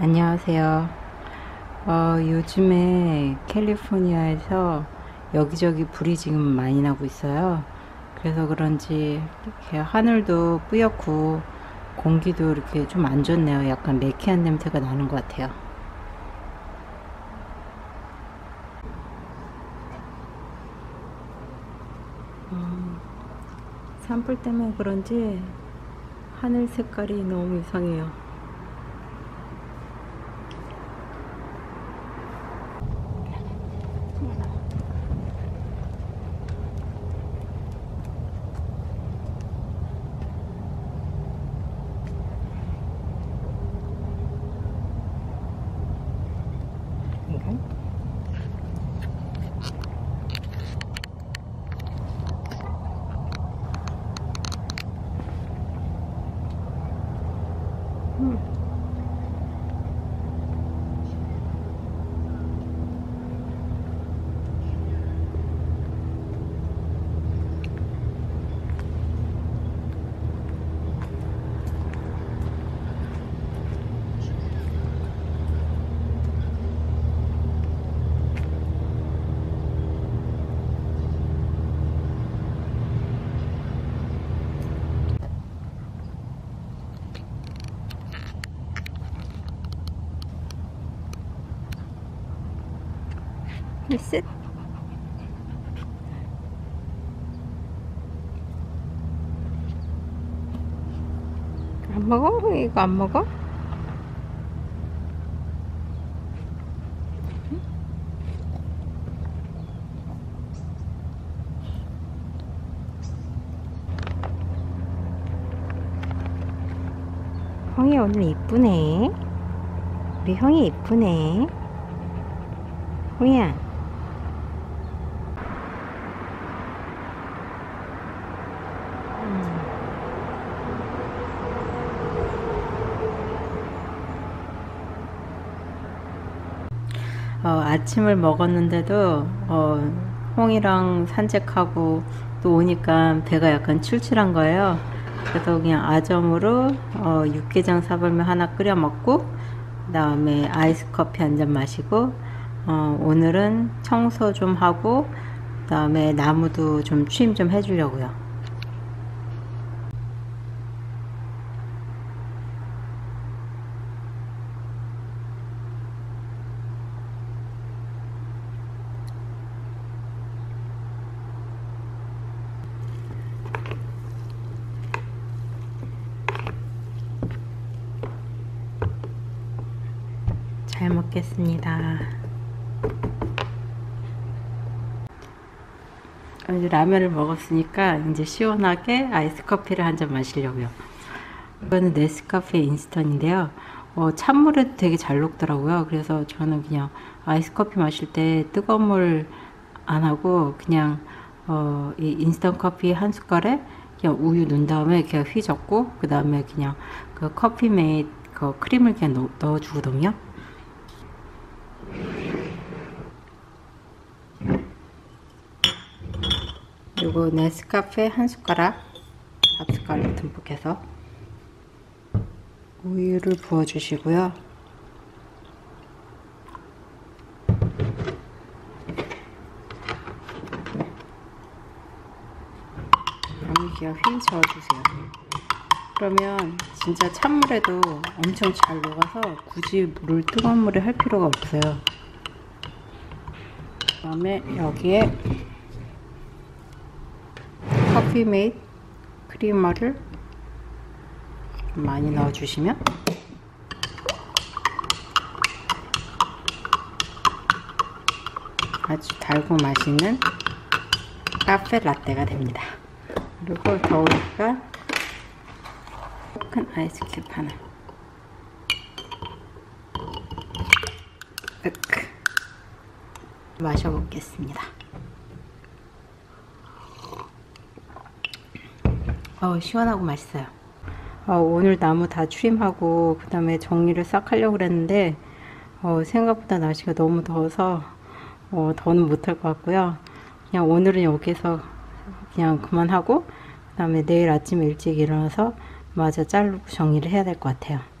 안녕하세요. 요즘에 캘리포니아에서 여기저기 불이 지금 많이 나고 있어요. 그래서 그런지 이렇게 하늘도 뿌옇고 공기도 이렇게 좀 안 좋네요. 약간 매캐한 냄새가 나는 것 같아요. 산불 때문에 그런지 하늘 색깔이 너무 이상해요. 리셋. 안 먹어? 이거 안 먹어? 형이 오늘 이쁘네. 우리 형이 이쁘네. 형이야. 아침을 먹었는데도 홍이랑 산책하고 또 오니까 배가 약간 출출한 거예요. 그래서 그냥 아점으로 육개장 사발면 하나 끓여 먹고 그 다음에 아이스 커피 한 잔 마시고 오늘은 청소 좀 하고 그 다음에 나무도 좀 추임 좀 해주려고요. 잘 먹겠습니다. 이제 라면을 먹었으니까 이제 시원하게 아이스 커피를 한 잔 마시려고요. 이거는 네스카페 인스턴인데요. 찬물에도 되게 잘 녹더라고요. 그래서 저는 그냥 아이스 커피 마실 때 뜨거운 물 안 하고 그냥 이 인스턴트 커피 한 숟갈에 그냥 우유 넣은 다음에 그냥 휘젓고 그 다음에 그냥 그 커피 메이드 그 크림을 그냥 넣어주거든요. 그리고 네스카페 한 숟가락, 밥 숟갈로 듬뿍 해서 우유를 부어 주시고요. 여기에 휘 저어주세요. 그러면 진짜 찬물에도 엄청 잘 녹아서 굳이 물을 뜨거운 물에 할 필요가 없어요. 그 다음에 여기에 커피 메이드 크리머를 많이 넣어주시면 아주 달고 맛있는 카페 라떼가 됩니다. 그리고 더우니까 큰 아이스큐브 하나 마셔보겠습니다. 시원하고 맛있어요. 오늘 나무 다 추림하고 그 다음에 정리를 싹 하려고 그랬는데 생각보다 날씨가 너무 더워서 더는 못할 것 같고요. 그냥 오늘은 여기서 그냥 그만하고 그 다음에 내일 아침에 일찍 일어나서 마저 자르고 정리를 해야 될 것 같아요.